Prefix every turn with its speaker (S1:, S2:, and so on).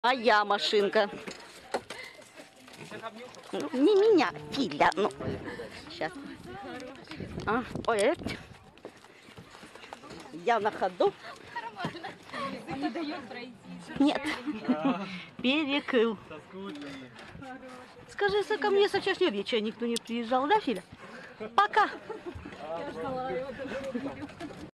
S1: А я машинка. Ну, не меня, Филя. Ну, сейчас. Ой, это. Я на ходу.
S2: Не дает пройти.
S1: Нет. Перекрыл. Скажи, ко мне со вчерашнего вечера никто не приезжал, да, Филя? Пока.
S2: Я ждала его.